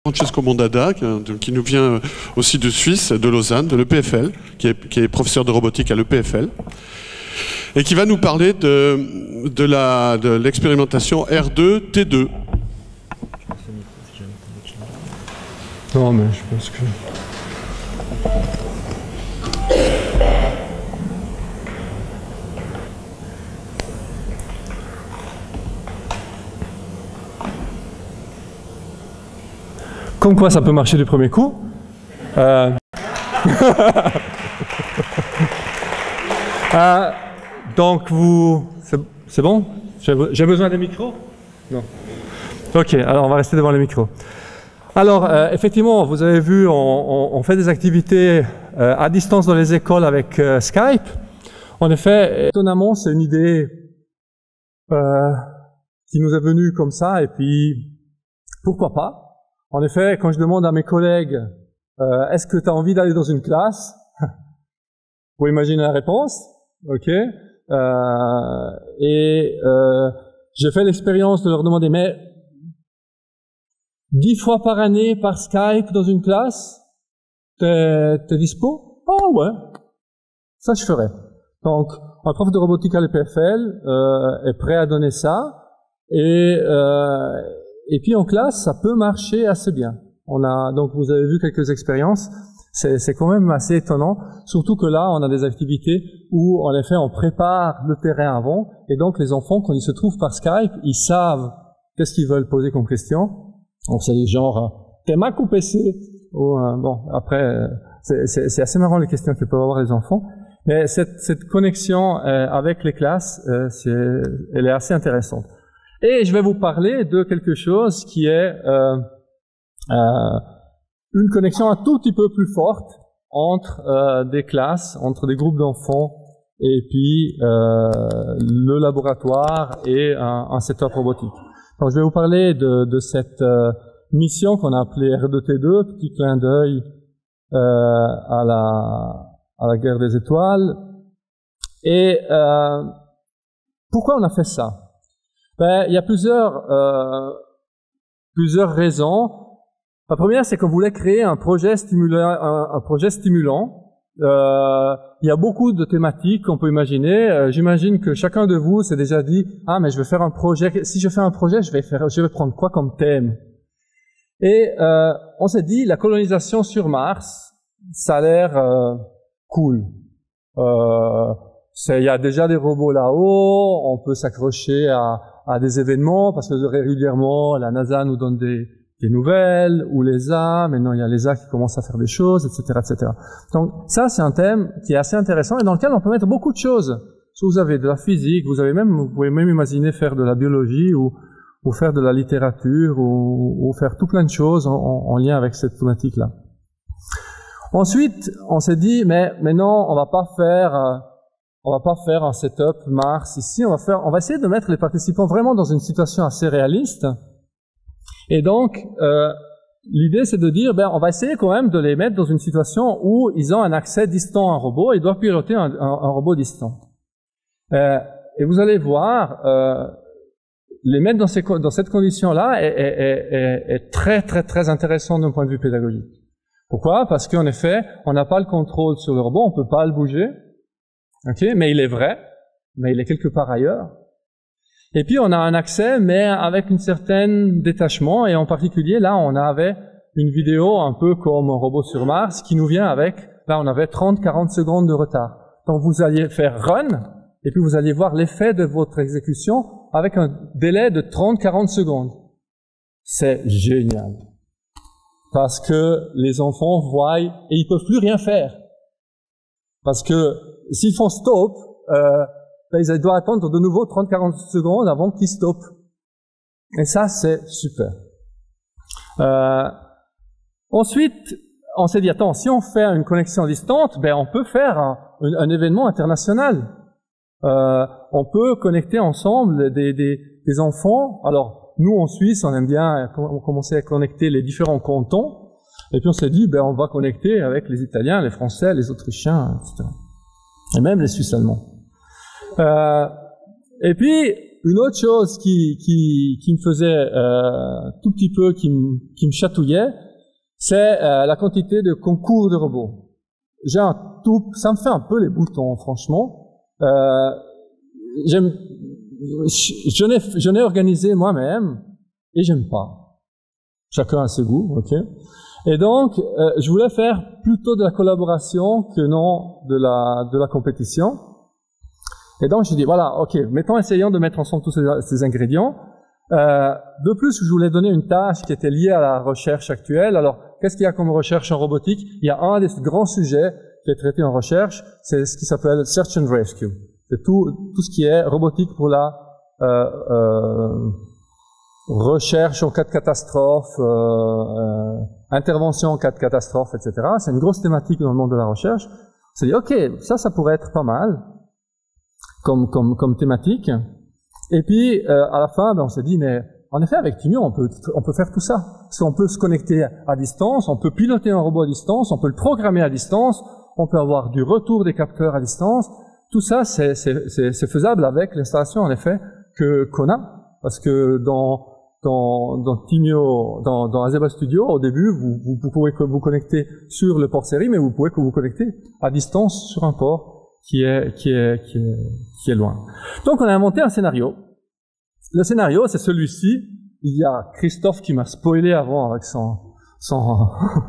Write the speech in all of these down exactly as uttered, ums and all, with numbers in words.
Francesco Mondada, qui nous vient aussi de Suisse, de Lausanne, de l'E P F L, qui est, qui est professeur de robotique à l'E P F L, et qui va nous parler de, de la, de l'expérimentation R deux T deux. Non, mais je pense que... Comme quoi ça peut marcher du premier coup. Euh... euh, donc vous... C'est bon? J'ai besoin des micros? Non. Ok, alors on va rester devant les micros. Alors, euh, effectivement, vous avez vu, on, on, on fait des activités euh, à distance dans les écoles avec euh, Skype. En effet, étonnamment, c'est une idée euh, qui nous est venue comme ça, et puis pourquoi pas? En effet, quand je demande à mes collègues euh, est-ce que tu as envie d'aller dans une classe, vous imaginez la réponse, ok. Euh, et euh, j'ai fait l'expérience de leur demander mais dix fois par année par Skype dans une classe, t'es t'es dispo? Oh ouais, ça je ferai. Donc un prof de robotique à l'E P F L euh, est prêt à donner ça, et euh, et puis en classe, ça peut marcher assez bien. On a donc vous avez vu quelques expériences. C'est c'est quand même assez étonnant, surtout que là, on a des activités où en effet on prépare le terrain avant, et donc les enfants, quand ils se trouvent par Skype, ils savent qu'est-ce qu'ils veulent poser comme question. Donc c'est des genres t'es Mac ou P C, ou euh, bon après c'est c'est assez marrant les questions que peuvent avoir les enfants. Mais cette cette connexion euh, avec les classes, euh, c'est elle est assez intéressante. Et je vais vous parler de quelque chose qui est euh, euh, une connexion un tout petit peu plus forte entre euh, des classes, entre des groupes d'enfants, et puis euh, le laboratoire et un, un setup robotique. Donc je vais vous parler de, de cette euh, mission qu'on a appelée R deux T deux, petit clin d'œil euh, à la à la guerre des étoiles. Et euh, pourquoi on a fait ça? Ben, il y a plusieurs, euh, plusieurs raisons. La première, c'est qu'on voulait créer un projet stimulant. Un, un projet stimulant. Euh, il y a beaucoup de thématiques qu'on peut imaginer. Euh, J'imagine que chacun de vous s'est déjà dit « Ah, mais je vais faire un projet. Si je fais un projet, je vais faire, je vais prendre quoi comme thème ?» Et euh, on s'est dit la colonisation sur Mars, ça a l'air euh, cool. Euh, il y a déjà des robots là-haut. On peut s'accrocher à à des événements, parce que régulièrement, la NASA nous donne des, des nouvelles, ou l'E S A, maintenant il y a l'E S A qui commence à faire des choses, et cetera, et cetera. Donc ça, c'est un thème qui est assez intéressant, et dans lequel on peut mettre beaucoup de choses. Si vous avez de la physique, vous avez même, vous pouvez même imaginer faire de la biologie, ou, ou faire de la littérature, ou, ou faire tout plein de choses en, en lien avec cette thématique-là. Ensuite, on s'est dit, mais, mais non, on va pas faire... Euh, On va pas faire un setup Mars ici, on va faire, on va essayer de mettre les participants vraiment dans une situation assez réaliste. Et donc, euh, l'idée c'est de dire, ben, on va essayer quand même de les mettre dans une situation où ils ont un accès distant à un robot, ils doivent piloter un, un, un robot distant. Euh, et vous allez voir, euh, les mettre dans, ces, dans cette condition-là est, est, est, est très très très intéressant d'un point de vue pédagogique. Pourquoi? Parce qu'en effet, on n'a pas le contrôle sur le robot, on peut pas le bouger. Ok, mais il est vrai, mais il est quelque part ailleurs. Et puis on a un accès, mais avec une certaine détachement, et en particulier là, on avait une vidéo un peu comme un robot sur Mars qui nous vient avec, là on avait trente à quarante secondes de retard. Donc vous alliez faire run, et puis vous alliez voir l'effet de votre exécution avec un délai de trente à quarante secondes. C'est génial. Parce que les enfants voient, et ils peuvent plus rien faire. Parce que s'ils font stop, euh, ben ils doivent attendre de nouveau trente à quarante secondes avant qu'ils stoppent. Et ça, c'est super. Euh, ensuite, on s'est dit, attends, si on fait une connexion distante, ben on peut faire un, un, un événement international. Euh, on peut connecter ensemble des, des, des enfants. Alors, nous, en Suisse, on aime bien on commencer à connecter les différents cantons. Et puis on s'est dit, ben on va connecter avec les Italiens, les Français, les Autrichiens, et cetera. Et même les Suisses allemands. Euh, et puis, une autre chose qui, qui, qui me faisait euh, tout petit peu, qui me, qui me chatouillait, c'est euh, la quantité de concours de robots. J'ai un tout, ça me fait un peu les boutons, franchement. Euh, j'aime, je n'ai, je n'ai organisé moi-même et j'aime pas. Chacun a ses goûts, ok. Et donc, euh, je voulais faire plutôt de la collaboration que non de la de la compétition. Et donc, je dis voilà, ok, mettons, essayons de mettre ensemble tous ces, ces ingrédients. Euh, de plus, je voulais donner une tâche qui était liée à la recherche actuelle. Alors, qu'est-ce qu'il y a comme recherche en robotique? Il y a un des grands sujets qui est traité en recherche, c'est ce qui s'appelle Search and Rescue. C'est tout, tout ce qui est robotique pour la euh, euh, recherche en cas de catastrophe, euh, euh, intervention en cas de catastrophe, et cetera. C'est une grosse thématique dans le monde de la recherche. On s'est dit, ok, ça, ça pourrait être pas mal comme, comme, comme thématique. Et puis, euh, à la fin, ben, on s'est dit, mais en effet, avec Timio, on peut, on peut faire tout ça. Parce qu'on peut se connecter à distance, on peut piloter un robot à distance, on peut le programmer à distance, on peut avoir du retour des capteurs à distance. Tout ça, c'est, c'est, c'est, c'est faisable avec l'installation, en effet, que, qu'on a. Parce que dans, dans, dans Timio, dans, dans Azeba Studio, au début, vous, vous, vous pouvez vous connecter sur le port série, mais vous pouvez que vous connecter à distance sur un port qui est, qui est, qui est, qui est loin. Donc, on a inventé un scénario. Le scénario, c'est celui-ci. Il y a Christophe qui m'a spoilé avant avec son, son,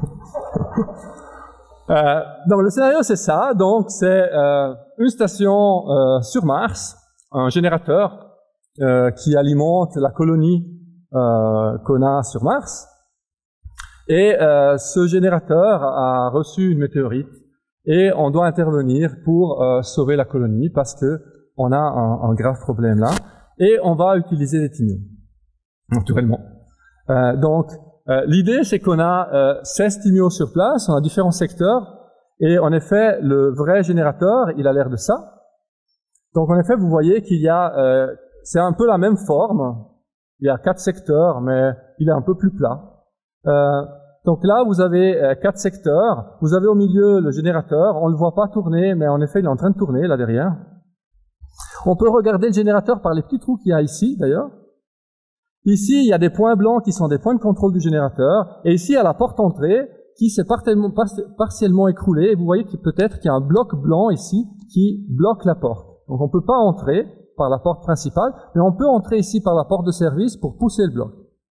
euh, donc le scénario, c'est ça. Donc, c'est, euh, une station, euh, sur Mars, un générateur, euh, qui alimente la colonie, euh, qu'on a sur Mars. Et, euh, ce générateur a reçu une météorite. Et on doit intervenir pour euh, sauver la colonie parce que on a un, un grave problème là. Et on va utiliser les Timio, naturellement. Euh, donc, euh, l'idée, c'est qu'on a euh, seize Timio sur place, on a différents secteurs, et en effet, le vrai générateur, il a l'air de ça. Donc, en effet, vous voyez qu'il y a, euh, c'est un peu la même forme. Il y a quatre secteurs, mais il est un peu plus plat. Euh, Donc là, vous avez euh, quatre secteurs. Vous avez au milieu le générateur. On ne le voit pas tourner, mais en effet, il est en train de tourner là derrière. On peut regarder le générateur par les petits trous qu'il y a ici, d'ailleurs. Ici, il y a des points blancs qui sont des points de contrôle du générateur. Et ici, il y a la porte entrée qui s'est partiellement écroulée. Et vous voyez qu'il peut-être qu'il y a un bloc blanc ici qui bloque la porte. Donc on ne peut pas entrer par la porte principale, mais on peut entrer ici par la porte de service pour pousser le bloc.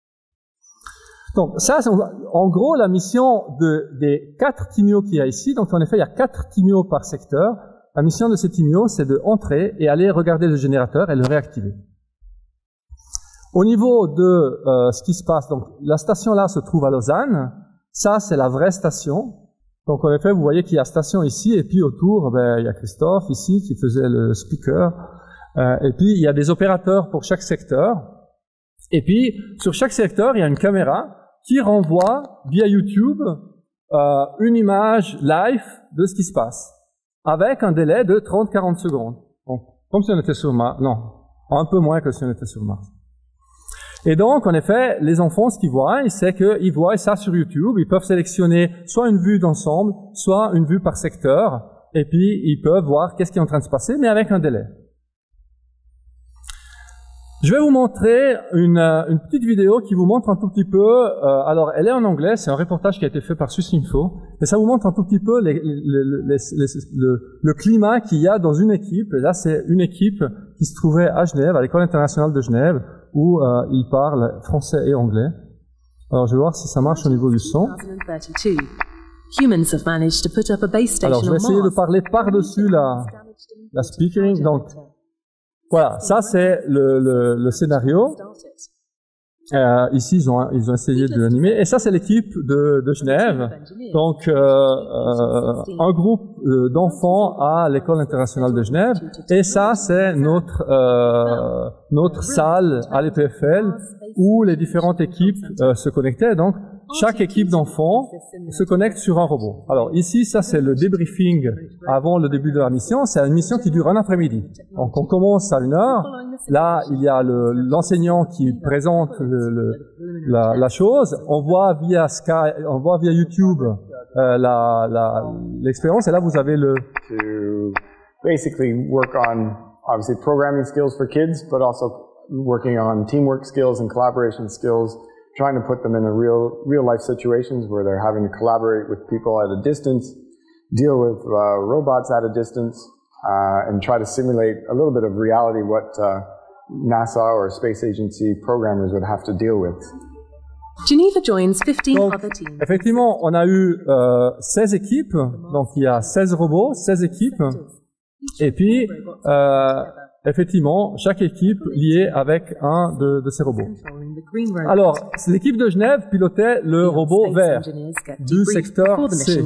Donc ça, c'est en gros la mission de, des quatre Timio qu'il y a ici. Donc en effet, il y a quatre Timio par secteur. La mission de ces Timio, c'est de entrer et aller regarder le générateur et le réactiver. Au niveau de euh, ce qui se passe, donc la station là se trouve à Lausanne. Ça, c'est la vraie station. Donc en effet, vous voyez qu'il y a station ici et puis autour, ben, il y a Christophe ici qui faisait le speaker. Euh, et puis il y a des opérateurs pour chaque secteur. Et puis sur chaque secteur, il y a une caméra qui renvoie via YouTube euh, une image live de ce qui se passe, avec un délai de trente à quarante secondes. Donc, comme si on était sur Mars. Non, un peu moins que si on était sur Mars. Et donc, en effet, les enfants, ce qu'ils voient, c'est qu'ils voient ça sur YouTube. Ils peuvent sélectionner soit une vue d'ensemble, soit une vue par secteur, et puis ils peuvent voir qu'est-ce qui est en train de se passer, mais avec un délai. Je vais vous montrer une, une petite vidéo qui vous montre un tout petit peu, euh, alors elle est en anglais, c'est un reportage qui a été fait par Susinfo, mais ça vous montre un tout petit peu les, les, les, les, le, le climat qu'il y a dans une équipe. Et là, c'est une équipe qui se trouvait à Genève, à l'École internationale de Genève, où euh, ils parlent français et anglais. Alors je vais voir si ça marche au niveau du son. Alors je vais essayer de parler par-dessus la, la speakering. Donc voilà, ça c'est le, le, le scénario. Euh, ici, ils ont, ils ont essayé de l'animer. Et ça, c'est l'équipe de, de Genève. Donc, euh, euh, un groupe euh, d'enfants à l'École internationale de Genève. Et ça, c'est notre euh, notre salle à l'E P F L où les différentes équipes euh, se connectaient. Donc, chaque équipe d'enfants se connecte sur un robot. Alors ici, ça c'est le débriefing avant le début de la mission. C'est une mission qui dure un après-midi. Donc on commence à une heure. Là, il y a le, l'enseignant qui présente le, le, la, la chose. On voit via Sky, on voit via YouTube euh, la, la, l'expérience. Et là, vous avez le. To basically work on obviously programming skills for kids, but also working on teamwork skills and collaboration skills, trying to put them in a real, real life situations where they're having to collaborate with people at a distance, deal with uh, robots at a distance, uh, and try to simulate a little bit of reality what uh, NASA or space agency programmers would have to deal with. Geneva joins fifteen Donc, other teams. effectivement, on a eu euh, seize équipes, donc il y a seize robots, seize équipes, et puis euh, effectivement, chaque équipe liée avec un de, de ces robots. Alors, l'équipe de Genève pilotait le robot vert du secteur C.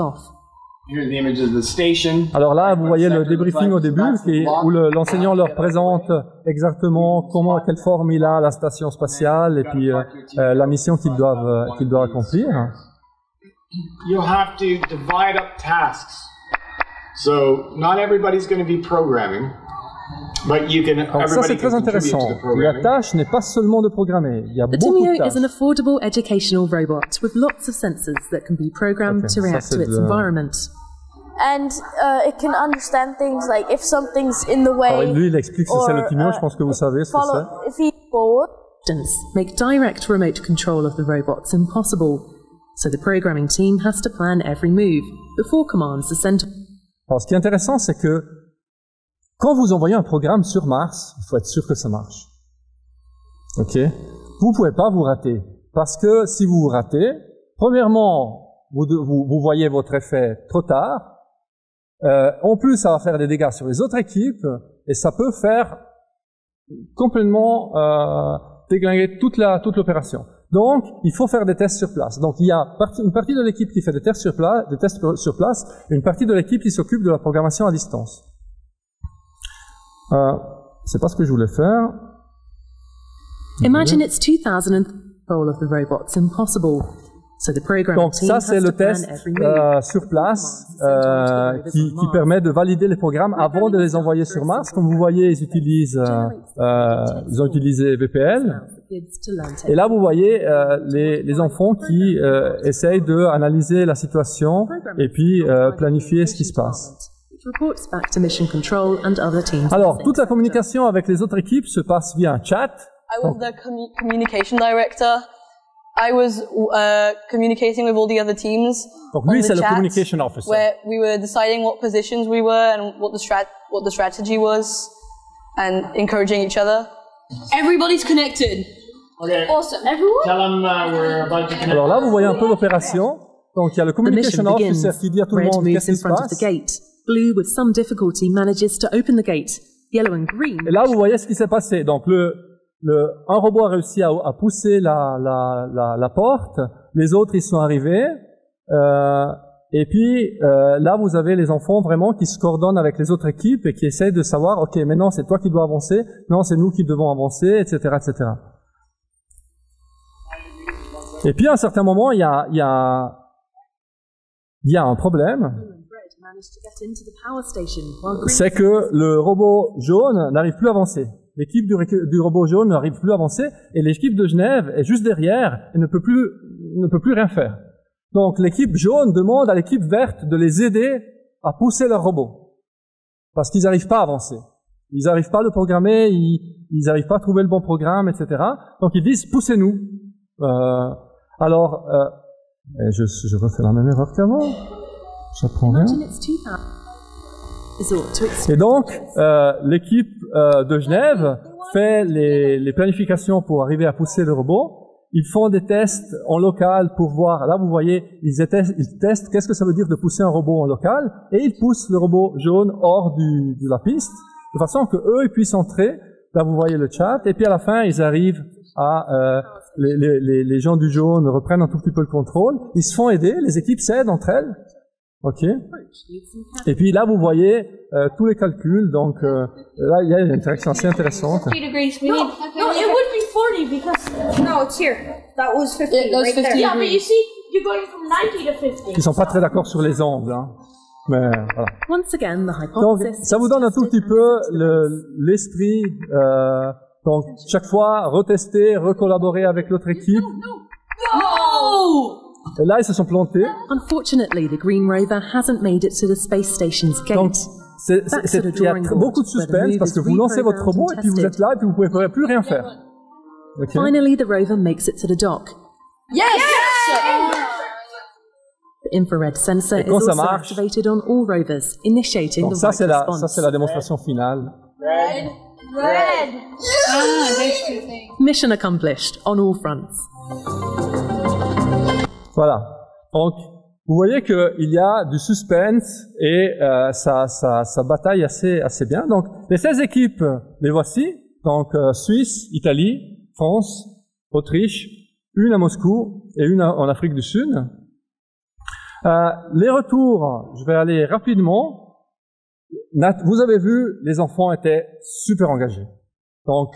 Alors là, vous voyez le débriefing au début, qui, où l'enseignant le, leur présente exactement comment, quelle forme il a la station spatiale et puis euh, euh, la mission qu'ils doivent, qu'ils doivent accomplir. You have to divide up tasks. So not everybody's going to be programming, but you can. Donc ça c'est très intéressant. La tâche n'est pas seulement de programmer. Il y a The beaucoup de Demio tâches. is an affordable educational robot with lots of sensors that can be programmed Okay, to ça, react c'est to its de- environment. And uh, it can understand things like if something's in the way. Alors lui il explique ce que c'est le or, Timio, uh, je pense que vous savez ce que follow, c'est. if he forward. Instance, make direct remote control of the robots impossible. So the programming team has to plan every move before commands are sent. Alors ce qui est intéressant c'est que quand vous envoyez un programme sur Mars, il faut être sûr que ça marche. Ok? Vous pouvez pas vous rater. Parce que si vous vous ratez, premièrement, vous, de- vous, vous voyez votre effet trop tard. Euh, en plus, ça va faire des dégâts sur les autres équipes et ça peut faire complètement euh, déglinguer toute la toute l'opération. Donc, il faut faire des tests sur place. Donc, il y a partie, une partie de l'équipe qui fait des tests sur place, des tests sur place, et une partie de l'équipe qui s'occupe de la programmation à distance. Euh, c'est pas ce que je voulais faire. Imagine it's two thousand and control of the robots impossible. So the programming Donc team ça has c'est to le plan test every move. euh, sur place euh, qui, qui permet de valider les programmes avant de les envoyer sur Mars. Comme vous voyez, ils utilisent, euh, euh, ils ont utilisé V P L. Et là, vous voyez euh, les, les enfants qui euh, essayent de analyser la situation et puis euh, planifier ce qui se passe. Alors, toute la communication avec les autres équipes se passe via un chat. I was the commu- communication director. I was uh, communicating with all the other teams. Donc on lui, the c'est le chat, communication officer. where we were deciding what positions we were and what the strat what the strategy was, and encouraging each other. Everybody's connected. Okay. Awesome. Everyone? Tell them uh, we're about to connect. Alors là, vous voyez un peu l'opération. Donc il y a le The mission communication officer begins. qui dit à tout le Red monde moves qu'est-ce in qui se front of the passe. gate. Blue, with some difficulty, manages to open the gate. Yellow and green. Et là, vous voyez ce qui s'est passé. Donc, le, le, un robot a réussi à, à pousser la, la, la, la porte. Les autres, ils sont arrivés. Euh, et puis, euh, là, vous avez les enfants vraiment qui se coordonnent avec les autres équipes et qui essayent de savoir, OK, maintenant, c'est toi qui dois avancer. Non, c'est nous qui devons avancer, et cetera, et cetera. Et puis, à un certain moment, il y a, il y a, il y a un problème. C'est que le robot jaune n'arrive plus à avancer. L'équipe du, du robot jaune n'arrive plus à avancer et l'équipe de Genève est juste derrière et ne peut plus, ne peut plus rien faire. Donc l'équipe jaune demande à l'équipe verte de les aider à pousser leur robot. Parce qu'ils n'arrivent pas à avancer. Ils n'arrivent pas à le programmer, ils n'arrivent pas à trouver le bon programme, et cetera. Donc ils disent, poussez-nous. Euh, alors, euh, et je, je refais la même erreur qu'avant. J'apprends rien. Et donc, euh, l'équipe euh, de Genève fait les, les planifications pour arriver à pousser le robot. Ils font des tests en local pour voir. Là, vous voyez, ils, étestent, ils testent qu'est-ce que ça veut dire de pousser un robot en local, et ils poussent le robot jaune hors du, de la piste, de façon que eux ils puissent entrer. Là, vous voyez le chat, et puis à la fin, ils arrivent à euh, les, les, les gens du jaune reprennent un tout petit peu le contrôle. Ils se font aider, les équipes s'aident entre elles. Ok. Et puis là, vous voyez euh, tous les calculs. Donc euh, là, il y a une interaction assez intéressante. fifty degrees. We need. No, it would be forty because. No, it's here. That was fifty. Yeah, that was right fifty. there. Yeah, but you see, you're going from ninety to fifty. Ils sont pas très d'accord sur les angles, hein. Mais voilà. Once again, the Donc, hypothesis ça vous donne un tout petit peu le- l'esprit. Euh, donc, chaque fois, retester, recollaborer avec l'autre équipe. No! Et là, ils se sont plantés. Unfortunately, the Green Rover hasn't made it to the space station's Donc, gate. c'est, c'est, c'est, il y a beaucoup de suspense parce que vous lancez votre robot et puis vous êtes là et puis vous pouvez plus rien faire. Okay. Finally, the rover makes it to the dock. Yes! yes! The infrared sensor is also marche, activated on all rovers, initiating donc the ça, right c'est la, response. ça, c'est la démonstration finale. Red. Red. Ah, those two things. Mission accomplished on all fronts. Voilà. Donc, vous voyez qu'il y a du suspense et euh, ça, ça, ça bataille assez, assez bien. Donc, les seize équipes, les voici. Donc, euh, Suisse, Italie, France, Autriche, une à Moscou et une en Afrique du Sud. Euh, les retours, je vais aller rapidement. Nat, vous avez vu, les enfants étaient super engagés. Donc,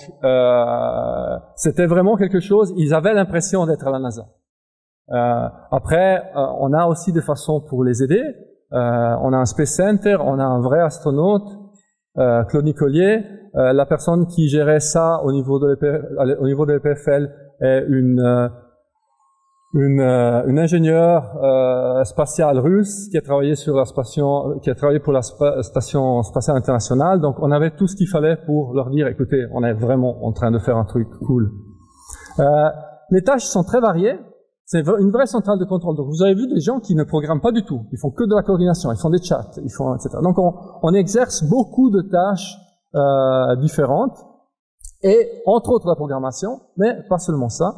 euh, c'était vraiment quelque chose, ils avaient l'impression d'être à la NASA. Euh, après, euh, on a aussi des façons pour les aider. Euh, on a un Space Center, on a un vrai astronaute, euh, Claude Nicolier. Euh, la personne qui gérait ça au niveau de l'E P F L, au niveau de l'E P F L est une euh, une, euh, une ingénieure euh, spatiale russe qui a travaillé sur la station, qui a travaillé pour la spa, station spatiale internationale. Donc, on avait tout ce qu'il fallait pour leur dire, écoutez, on est vraiment en train de faire un truc cool. Euh, les tâches sont très variées. C'est une vraie centrale de contrôle. Donc, vous avez vu des gens qui ne programment pas du tout. Ils font que de la coordination, ils font des chats, ils font, et cetera. Donc, on, on exerce beaucoup de tâches euh, différentes, et entre autres la programmation, mais pas seulement ça.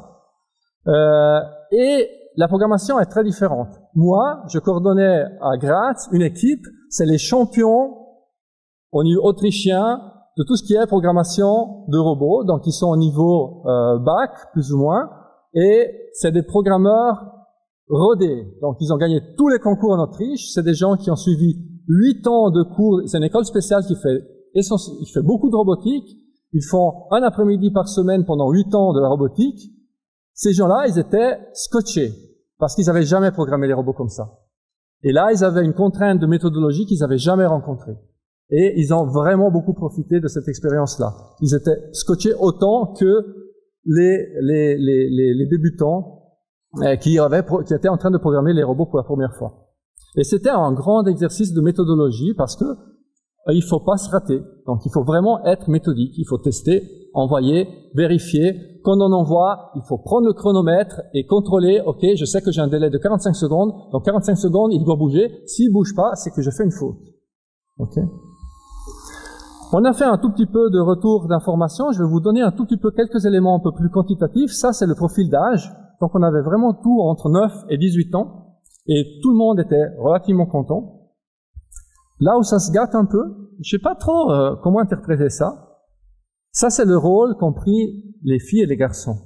Euh, et la programmation est très différente. Moi, je coordonnais à Graz une équipe, c'est les champions au niveau autrichien de tout ce qui est programmation de robots. Donc, ils sont au niveau euh, bac, plus ou moins. Et c'est des programmeurs rodés. Donc, ils ont gagné tous les concours en Autriche. C'est des gens qui ont suivi huit ans de cours. C'est une école spéciale qui fait, qui fait beaucoup de robotique. Ils font un après-midi par semaine pendant huit ans de la robotique. Ces gens-là, ils étaient scotchés parce qu'ils n'avaient jamais programmé les robots comme ça. Et là, ils avaient une contrainte de méthodologie qu'ils n'avaient jamais rencontrée. Et ils ont vraiment beaucoup profité de cette expérience-là. Ils étaient scotchés autant que Les, les, les, les, les débutants euh, qui, avaient, qui étaient en train de programmer les robots pour la première fois. Et c'était un grand exercice de méthodologie parce que euh, il faut pas se rater. Donc il faut vraiment être méthodique. Il faut tester, envoyer, vérifier. Quand on envoie, il faut prendre le chronomètre et contrôler. Ok, je sais que j'ai un délai de quarante-cinq secondes. Donc quarante-cinq secondes, il doit bouger. S'il bouge pas, c'est que je fais une faute. Ok. On a fait un tout petit peu de retour d'informations. Je vais vous donner un tout petit peu quelques éléments un peu plus quantitatifs. Ça, c'est le profil d'âge. Donc, on avait vraiment tout entre neuf et dix-huit ans. Et tout le monde était relativement content. Là où ça se gâte un peu, je sais pas trop euh, comment interpréter ça. Ça, c'est le rôle qu'ont pris les filles et les garçons.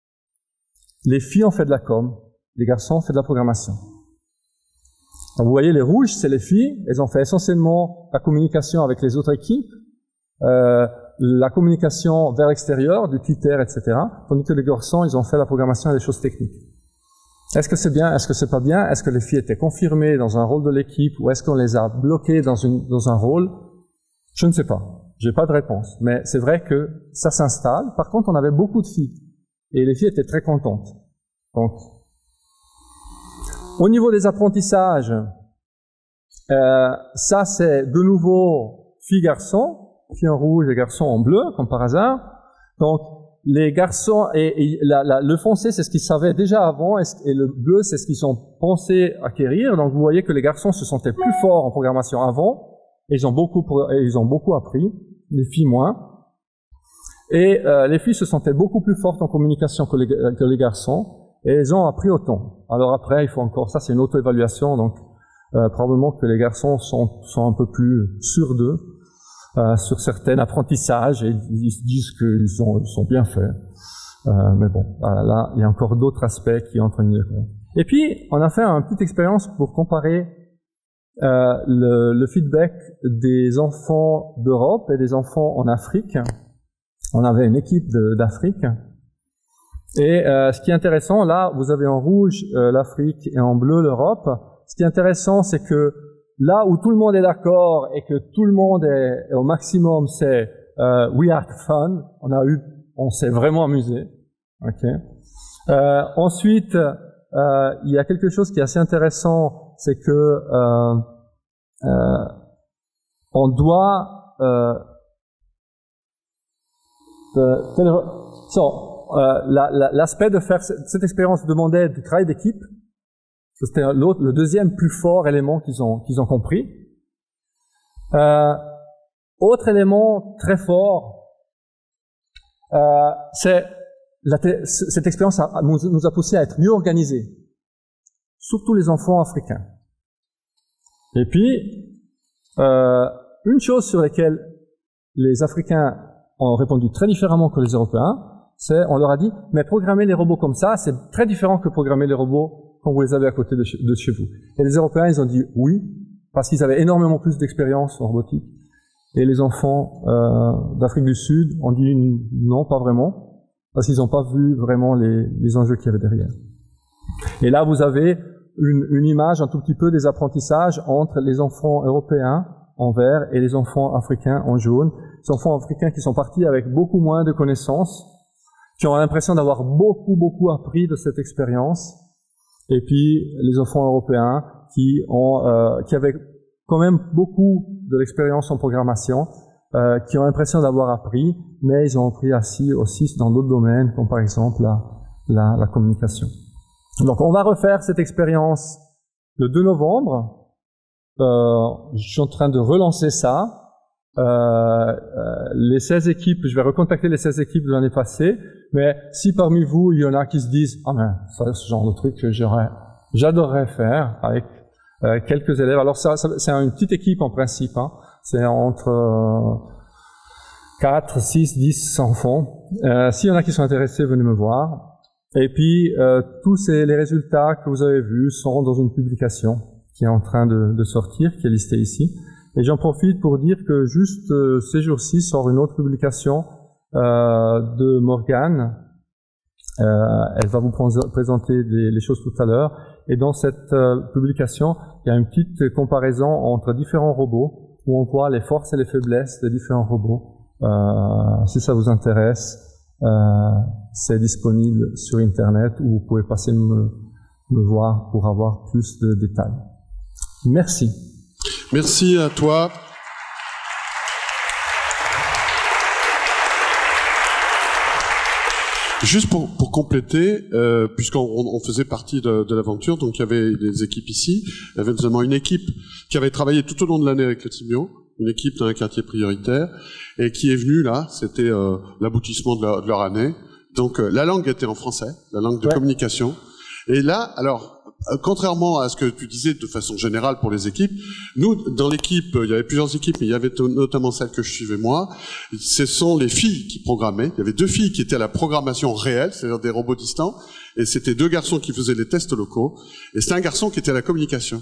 Les filles ont fait de la com. Les garçons ont fait de la programmation. Donc, vous voyez, les rouges, c'est les filles. Elles ont fait essentiellement la communication avec les autres équipes. Euh, la communication vers l'extérieur, du Twitter, et cetera. Tandis que les garçons, ils ont fait la programmation et les choses techniques. Est-ce que c'est bien? Est-ce que c'est pas bien? Est-ce que les filles étaient confirmées dans un rôle de l'équipe ou est-ce qu'on les a bloquées dans, une, dans un rôle? Je ne sais pas. J'ai pas de réponse. Mais c'est vrai que ça s'installe. Par contre, on avait beaucoup de filles. Et les filles étaient très contentes. Donc, au niveau des apprentissages, euh, ça c'est de nouveau filles-garçons. Filles en rouge et garçons en bleu, comme par hasard. Donc, les garçons, et, et la, la, le foncé, c'est ce qu'ils savaient déjà avant, et, et le bleu, c'est ce qu'ils ont pensé acquérir. Donc, vous voyez que les garçons se sentaient plus forts en programmation avant, et ils ont beaucoup, et ils ont beaucoup appris, les filles moins. Et euh, les filles se sentaient beaucoup plus fortes en communication que les, que les garçons, et elles ont appris autant. Alors après, il faut encore, ça c'est une auto-évaluation, donc euh, probablement que les garçons sont, sont un peu plus sûrs d'eux. Euh, sur certains apprentissages et ils se disent qu'ils sont, ils sont bien faits. Euh, mais bon, là, il y a encore d'autres aspects qui entrent en ligne de compte. Et puis, on a fait une petite expérience pour comparer euh, le, le feedback des enfants d'Europe et des enfants en Afrique. On avait une équipe d'Afrique. Et euh, ce qui est intéressant, là, vous avez en rouge euh, l'Afrique et en bleu l'Europe. Ce qui est intéressant, c'est que là où tout le monde est d'accord et que tout le monde est, est au maximum, c'est euh, we had fun. On a eu, on s'est vraiment amusé. Ok. Euh, ensuite, euh, il y a quelque chose qui est assez intéressant, c'est que euh, euh, on doit uh, the, so, uh, l'aspect de faire cette expérience demandait du travail d'équipe. C'était le deuxième plus fort élément qu'ils ont qu'ils ont compris. Euh, autre élément très fort, euh, c'est la, cette expérience a, nous, nous a poussé à être mieux organisés, surtout les enfants africains. Et puis, euh, une chose sur laquelle les Africains ont répondu très différemment que les Européens, c'est, on leur a dit, mais programmer les robots comme ça, c'est très différent que programmer les robots quand vous les avez à côté de chez, de chez vous. Et les Européens, ils ont dit oui, parce qu'ils avaient énormément plus d'expérience en robotique. Et les enfants euh, d'Afrique du Sud ont dit non, pas vraiment, parce qu'ils n'ont pas vu vraiment les, les enjeux qu'il y avait derrière. Et là, vous avez une, une image un tout petit peu des apprentissages entre les enfants européens en vert et les enfants africains en jaune. Les enfants africains qui sont partis avec beaucoup moins de connaissances, qui ont l'impression d'avoir beaucoup, beaucoup appris de cette expérience. Et puis, les enfants européens qui ont, euh, qui avaient quand même beaucoup de l'expérience en programmation, euh, qui ont l'impression d'avoir appris, mais ils ont appris aussi, aussi dans d'autres domaines, comme par exemple la, la, la communication. Donc, on va refaire cette expérience le deux novembre. Euh, je suis en train de relancer ça. Euh, euh, les seize équipes, je vais recontacter les seize équipes de l'année passée, mais si parmi vous, il y en a qui se disent « Ah ben, ça, ce genre de truc que j'aurais, j'adorerais faire avec euh, quelques élèves ». Alors, ça, ça, c'est une petite équipe en principe, hein. C'est entre euh, quatre, six, dix enfants. Euh, S'il y en a qui sont intéressés, venez me voir. Et puis, euh, tous ces, les résultats que vous avez vus sont dans une publication qui est en train de, de sortir, qui est listée ici. Et j'en profite pour dire que juste euh, ces jours-ci sort une autre publication euh, de Morgane. Euh, elle va vous présenter les, les choses tout à l'heure. Et dans cette euh, publication, il y a une petite comparaison entre différents robots où on voit les forces et les faiblesses des différents robots. Euh, si ça vous intéresse, euh, c'est disponible sur Internet ou vous pouvez passer me, me voir pour avoir plus de détails. Merci. Merci à toi. Juste pour, pour compléter, euh, puisqu'on on faisait partie de, de l'aventure, donc il y avait des équipes ici, il y avait notamment une équipe qui avait travaillé tout au long de l'année avec le Timio, une équipe dans un quartier prioritaire, et qui est venue là, c'était euh, l'aboutissement de, de leur année. Donc euh, la langue était en français, la langue de ouais. communication. Et là, alors, contrairement à ce que tu disais de façon générale pour les équipes, nous, dans l'équipe, il y avait plusieurs équipes, mais il y avait notamment celle que je suivais moi, ce sont les filles qui programmaient. Il y avait deux filles qui étaient à la programmation réelle, c'est-à-dire des robots distants, et c'était deux garçons qui faisaient les tests locaux, et c'était un garçon qui était à la communication.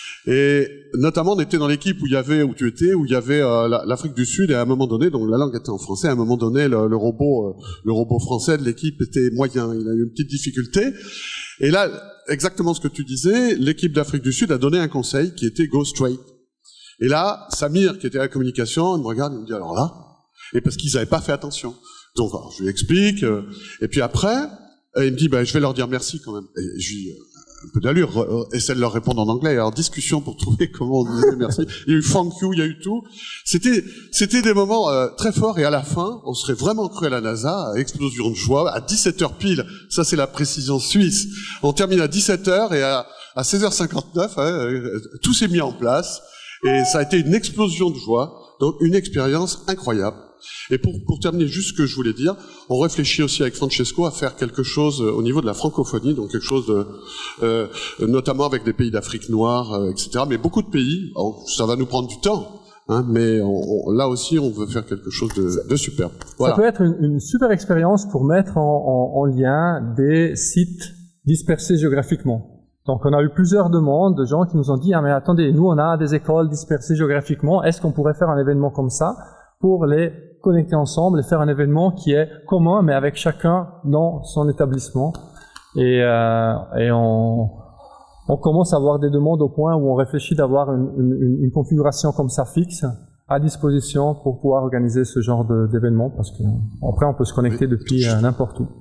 Et notamment, on était dans l'équipe où il y avait, où tu étais, où il y avait euh, l'Afrique du Sud, et à un moment donné, donc la langue était en français, à un moment donné, le, le robot, euh, le robot français de l'équipe était moyen, il a eu une petite difficulté. Et là, exactement ce que tu disais, l'équipe d'Afrique du Sud a donné un conseil qui était go straight. Et là, Samir, qui était à la communication, il me regarde, il me dit alors là, et parce qu'ils n'avaient pas fait attention. Donc, alors, je lui explique, euh, et puis après, euh, il me dit, ben, je vais leur dire merci quand même. Et je lui, euh, un peu d'allure, euh, essaie de leur répondre en anglais. Alors, discussion pour trouver comment on disait merci. Il y a eu thank you, il y a eu tout. C'était, c'était des moments euh, très forts, et à la fin, on serait vraiment cru à la NASA, à explosion de joie, à dix-sept heures pile. Ça, c'est la précision suisse. On termine à dix-sept heures, et à, à seize heures cinquante-neuf, hein, euh, tout s'est mis en place, et ça a été une explosion de joie. Donc, une expérience incroyable. Et pour, pour terminer juste ce que je voulais dire, on réfléchit aussi avec Francesco à faire quelque chose au niveau de la francophonie, donc quelque chose de, euh, notamment avec des pays d'Afrique noire, euh, et cetera. Mais beaucoup de pays, alors, ça va nous prendre du temps, hein, mais on, on, là aussi on veut faire quelque chose de, de superbe. Voilà. Ça peut être une, une super expérience pour mettre en, en, en lien des sites dispersés géographiquement. Donc on a eu plusieurs demandes de gens qui nous ont dit « Ah mais attendez, nous on a des écoles dispersées géographiquement, est-ce qu'on pourrait faire un événement comme ça ?» pour les connecter ensemble et faire un événement qui est commun, mais avec chacun dans son établissement. Et, euh, et on, on commence à avoir des demandes au point où on réfléchit d'avoir une, une, une configuration comme ça fixe à disposition pour pouvoir organiser ce genre d'événement, parce qu'après on peut se connecter depuis euh, n'importe où.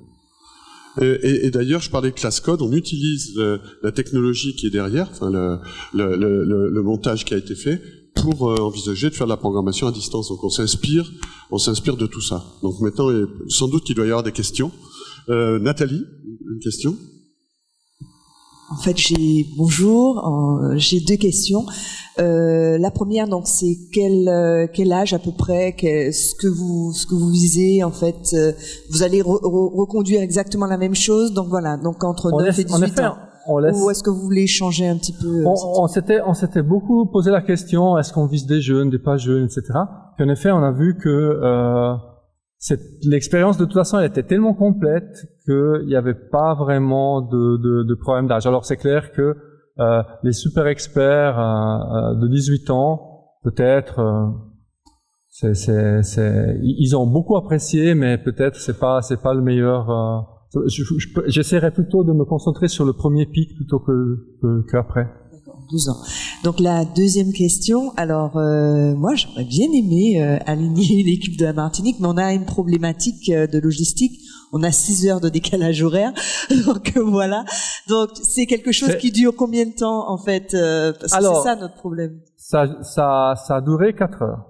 Et, et, et d'ailleurs, je parlais de class code, on utilise le, la technologie qui est derrière, enfin le, le, le, le montage qui a été fait, pour euh, envisager de faire de la programmation à distance. Donc on s'inspire, on s'inspire de tout ça. Donc maintenant, il, sans doute qu'il doit y avoir des questions. Euh, Nathalie, une question? En fait, j'ai bonjour. Euh, j'ai deux questions. Euh, la première, donc, c'est quel euh, quel âge à peu près, que, ce que vous ce que vous visez en fait. Euh, vous allez re, re, reconduire exactement la même chose. Donc voilà. Donc entre neuf et dix-huit ans. On laisse... Ou est-ce que vous voulez changer un petit peu? On, on s'était on s'était beaucoup posé la question, est-ce qu'on vise des jeunes, des pas jeunes, et cetera. Puis en effet, on a vu que euh, l'expérience de toute façon, elle était tellement complète qu'il n'y avait pas vraiment de, de, de problème d'âge. Alors c'est clair que euh, les super experts euh, de dix-huit ans, peut-être, euh, c'est, c'est, c'est, ils ont beaucoup apprécié, mais peut-être c'est pas c'est pas le meilleur. Euh, je, je, j'essaierai plutôt de me concentrer sur le premier pic plutôt que, que qu'après. douze ans. Donc la deuxième question, alors euh, moi j'aurais bien aimé euh, aligner l'équipe de la Martinique, mais on a une problématique euh, de logistique. On a six heures de décalage horaire, donc euh, voilà. Donc c'est quelque chose c'est... qui dure combien de temps en fait euh, parce alors, que c'est ça notre problème. Ça, ça, ça a duré quatre heures.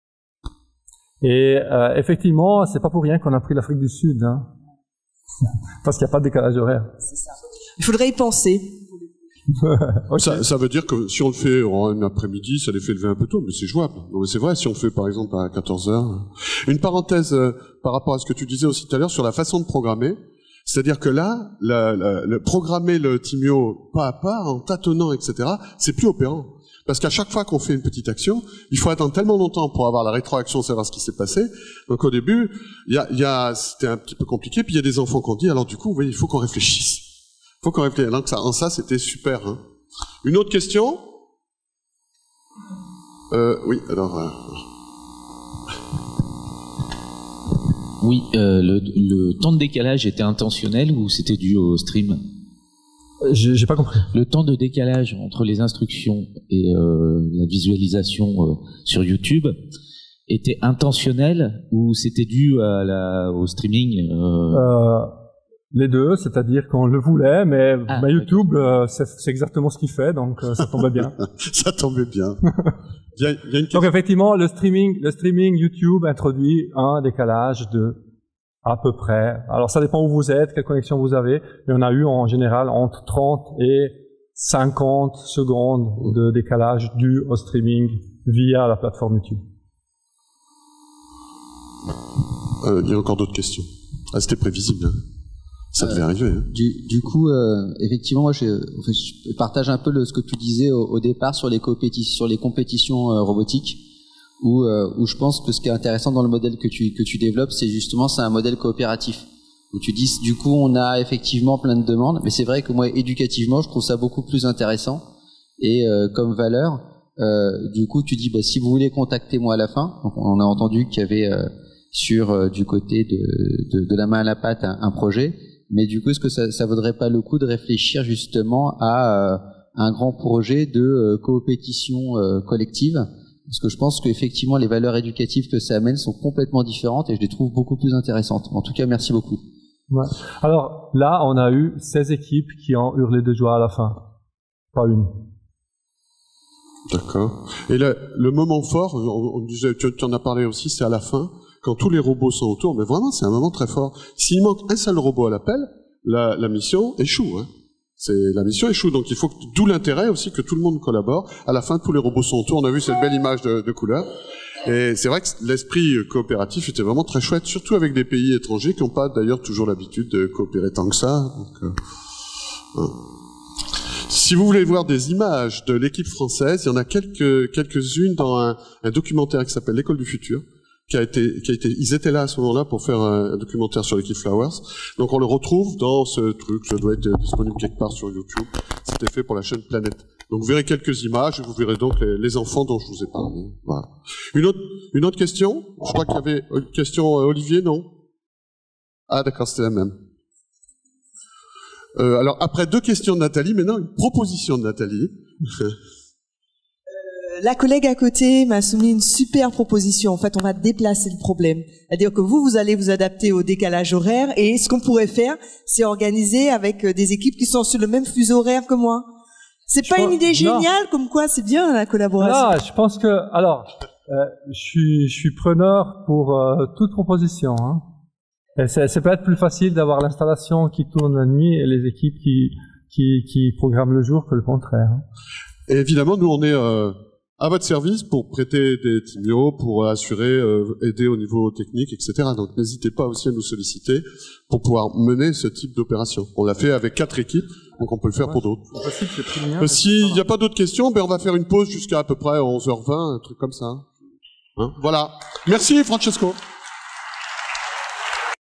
Et euh, effectivement, c'est pas pour rien qu'on a pris l'Afrique du Sud, hein, parce qu'il n'y a pas de décalage horaire. C'est ça. Il faudrait y penser. Okay. Ça, ça veut dire que si on le fait en un après-midi, ça les fait lever un peu tôt, mais c'est jouable. Donc c'est vrai, si on le fait par exemple à quatorze heures. Une parenthèse euh, par rapport à ce que tu disais aussi tout à l'heure sur la façon de programmer, c'est-à-dire que là, la, la, la, programmer le Timio pas à pas, en tâtonnant, et cetera, c'est plus opérant. Parce qu'à chaque fois qu'on fait une petite action, il faut attendre tellement longtemps pour avoir la rétroaction, savoir ce qui s'est passé. Donc au début, il y a, il y a, c'était un petit peu compliqué, puis il y a des enfants qui ont dit, alors du coup, oui, il faut qu'on réfléchisse. Faut qu'on réfléchisse. Donc ça, en ça, c'était super. Hein. Une autre question? euh, Oui, alors... Euh... Oui, euh, le, le temps de décalage était intentionnel ou c'était dû au stream? J'ai, j'ai pas compris. Le temps de décalage entre les instructions et euh, la visualisation euh, sur YouTube était intentionnel ou c'était dû à la, au streaming euh... Euh, les deux, c'est-à-dire qu'on le voulait, mais ah, bah, YouTube, euh, c'est, c'est exactement ce qu'il fait, donc euh, ça tombait bien. Ça tombait bien. Il y a, il y a une donc effectivement, le streaming, le streaming YouTube introduit un décalage de à peu près. Alors ça dépend où vous êtes, quelle connexion vous avez, mais on a eu en général entre trente et cinquante secondes de décalage dû au streaming via la plateforme YouTube. Euh, il y a encore d'autres questions. Ah, c'était prévisible. Hein. Ça devait euh, arriver. Hein. Du, du coup, euh, effectivement, moi, je, je partage un peu le, ce que tu disais au, au départ sur les, compétitions, sur les compétitions euh, robotiques, où, euh, où je pense que ce qui est intéressant dans le modèle que tu, que tu développes, c'est justement, c'est un modèle coopératif. Où tu dis, du coup, on a effectivement plein de demandes, mais c'est vrai que moi, éducativement, je trouve ça beaucoup plus intéressant. Et euh, comme valeur, euh, du coup, tu dis, bah, si vous voulez contacter moi à la fin, donc on a entendu qu'il y avait euh, sur euh, du côté de, de, de la main à la pâte un, un projet. Mais du coup, est-ce que ça, ça vaudrait pas le coup de réfléchir justement à euh, un grand projet de euh, coopétition euh, collective? Parce que je pense qu'effectivement, les valeurs éducatives que ça amène sont complètement différentes et je les trouve beaucoup plus intéressantes. En tout cas, merci beaucoup. Ouais. Alors là, on a eu seize équipes qui ont hurlé de joie à la fin. Pas une. D'accord. Et le, le moment fort, on, on disait, tu, tu en as parlé aussi, c'est à la fin. Quand tous les robots sont autour, mais vraiment, c'est un moment très fort. S'il manque un seul robot à l'appel, la, la mission échoue. Hein. C'est, la mission échoue, donc il faut que, d'où l'intérêt aussi que tout le monde collabore. À la fin, tous les robots sont autour. On a vu cette belle image de, de couleur. Et c'est vrai que l'esprit coopératif était vraiment très chouette, surtout avec des pays étrangers qui n'ont pas d'ailleurs toujours l'habitude de coopérer tant que ça. Donc, euh, euh. Si vous voulez voir des images de l'équipe française, il y en a quelques, quelques-unes dans un, un documentaire qui s'appelle L'école du futur. Qui a été, qui a été, ils étaient là à ce moment-là pour faire un, un documentaire sur l'équipe Flowers. Donc on le retrouve dans ce truc, ça doit être disponible quelque part sur YouTube. C'était fait pour la chaîne Planète. Donc vous verrez quelques images et vous verrez donc les, les enfants dont je vous ai parlé. Voilà. Une autre, une autre question? Je crois qu'il y avait une question, Olivier, non? Ah d'accord, c'était la même. Euh, alors après deux questions de Nathalie, maintenant une proposition de Nathalie. La collègue à côté m'a soumis une super proposition. En fait, on va déplacer le problème. C'est-à-dire que vous, vous allez vous adapter au décalage horaire et ce qu'on pourrait faire, c'est organiser avec des équipes qui sont sur le même fuseau horaire que moi. C'est pas une idée géniale, comme quoi c'est bien la collaboration. Non, je pense que, alors, euh, je suis, je suis preneur pour euh, toute proposition. Hein. Et c'est, c'est peut-être plus facile d'avoir l'installation qui tourne la nuit et les équipes qui, qui, qui programment le jour que le contraire. Hein. Et évidemment, nous, on est euh, à votre service pour prêter des signaux, pour assurer, euh, aider au niveau technique, et cetera. Donc, n'hésitez pas aussi à nous solliciter pour pouvoir mener ce type d'opération. On l'a fait avec quatre équipes, donc on peut le faire ouais, pour d'autres. Euh, S'il n'y a pas d'autres questions, ben on va faire une pause jusqu'à à peu près onze heures vingt, un truc comme ça. Hein, voilà. Merci, Francesco.